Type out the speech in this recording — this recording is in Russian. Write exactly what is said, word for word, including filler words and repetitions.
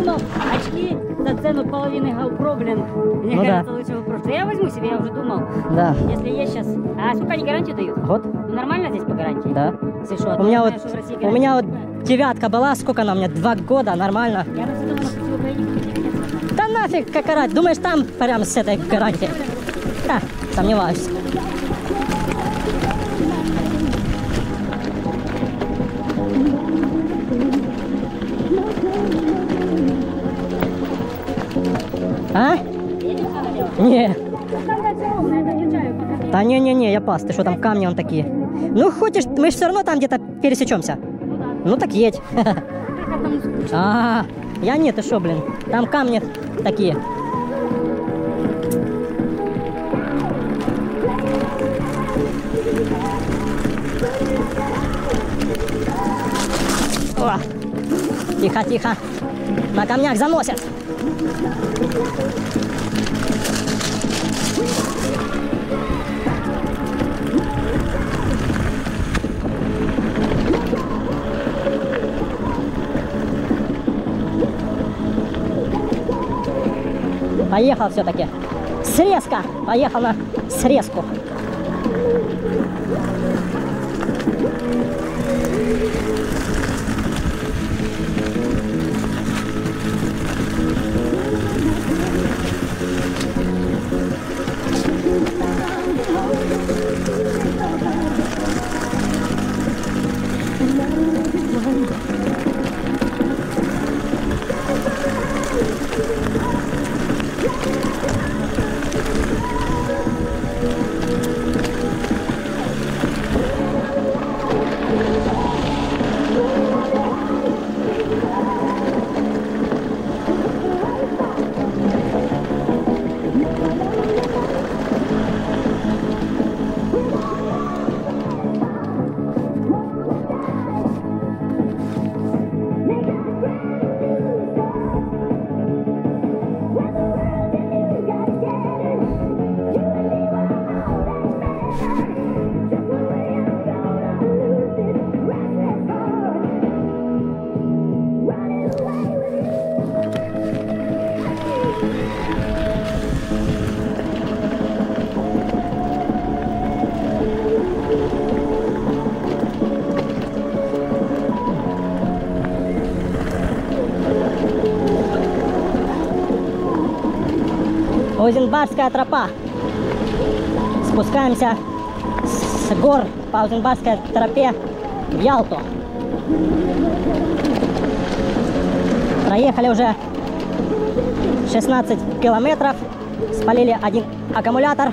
стоп, очки за цену половины GoPro, блин. Мне Ну кажется, да. лучше вопрос. Я возьму себе, я уже думал. Да. Если есть сейчас. А сколько они гарантию дают? Вот. Ну, нормально здесь по гарантии? Да. Если что, У меня знаю, вот, что в России у меня гарантия вот девятка была, сколько она у меня? Два года, нормально. такая. Я на думала, что в Украине будет. Да нафиг, как орать. Думаешь, там прям с этой гарантией? Да, сомневаюсь. А? Не. Да не-не-не, я пас. Ты что, там камни вон такие? Ну, хочешь, мы же все равно там где-то пересечемся. Ну так едь. А, я нет, ты что, блин? Там камни такие. О, тихо, тихо. На камнях заносят. Поехал все-таки. Срезка. Поехал на срезку. Узенбарская тропа. Спускаемся с гор по Узенбарской тропе в Ялту. Проехали уже шестнадцать километров. Спалили один аккумулятор.